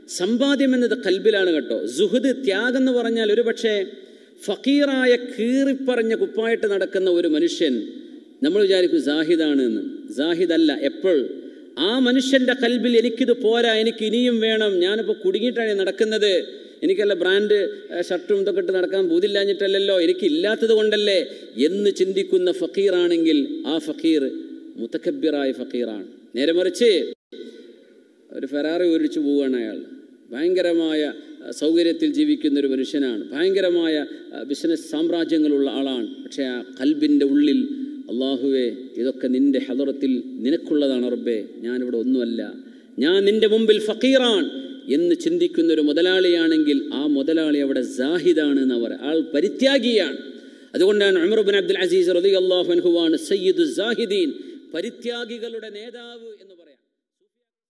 സമ്പാദ്യം എന്നത് കൽബിലാണ് കേട്ടോ. സുഹദ്, ത്യാഗം എന്ന് പറഞ്ഞാൽ ഒരു പക്ഷേ ഫക്കീറായ കീറിപ്പറഞ്ഞ കുപ്പായിട്ട് നടക്കുന്ന ഒരു മനുഷ്യൻ നമ്മൾ വിചാരിക്കും സാഹിദാണ് എന്ന്. സാഹിദല്ല. എപ്പോൾ ആ മനുഷ്യൻ്റെ കൽബിൽ എനിക്കിത് പോരാ, എനിക്ക് ഇനിയും വേണം, ഞാനിപ്പോൾ കുടുങ്ങിയിട്ടാണ് നടക്കുന്നത്, എനിക്കല്ല ബ്രാൻഡ് ഷർട്ടും ഇതൊക്കെ ഇട്ട് നടക്കാൻ ബോധില്ലാഞ്ഞിട്ടല്ലല്ലോ, എനിക്കില്ലാത്തത് കൊണ്ടല്ലേ എന്ന് ചിന്തിക്കുന്ന ഫക്കീറാണെങ്കിൽ ആ ഫക്കീർ മുതക്കബ്ബിറായ ഫക്കീറാണ്. നേരെ മറിച്ച് ഒരു ഫെറാറി ഓടിച്ചു പോവുകയാണ് അയാൾ, ഭയങ്കരമായ സൗകര്യത്തിൽ ജീവിക്കുന്നൊരു മനുഷ്യനാണ്, ഭയങ്കരമായ ബിസിനസ് സാമ്രാജ്യങ്ങളുള്ള ആളാണ്. പക്ഷേ ആ കൽബിൻ്റെ ഉള്ളിൽ അള്ളാഹുവേ ഇതൊക്കെ നിൻ്റെ ഹദറത്തിൽ നിനക്കുള്ളതാണ് റബ്ബേ, ഞാനിവിടെ ഒന്നുമല്ല, ഞാൻ നിൻ്റെ മുമ്പിൽ ഫക്കീറാണ് എന്ന് ചിന്തിക്കുന്നൊരു മുതലാളിയാണെങ്കിൽ ആ മുതലാളി അവിടെ സാഹിദാണ് എന്ന് അവർ, ആൾ പരിത്യാഗിയാണ്. അതുകൊണ്ടാണ് ഉമർ ഇബ്നു അബ്ദുൽ അസീസ് റളിയല്ലാഹു അൻഹു ആണ് സയ്യിദുസ് സാഹിദീൻ, പരിത്യാഗികളുടെ നേതാവ് എന്ന്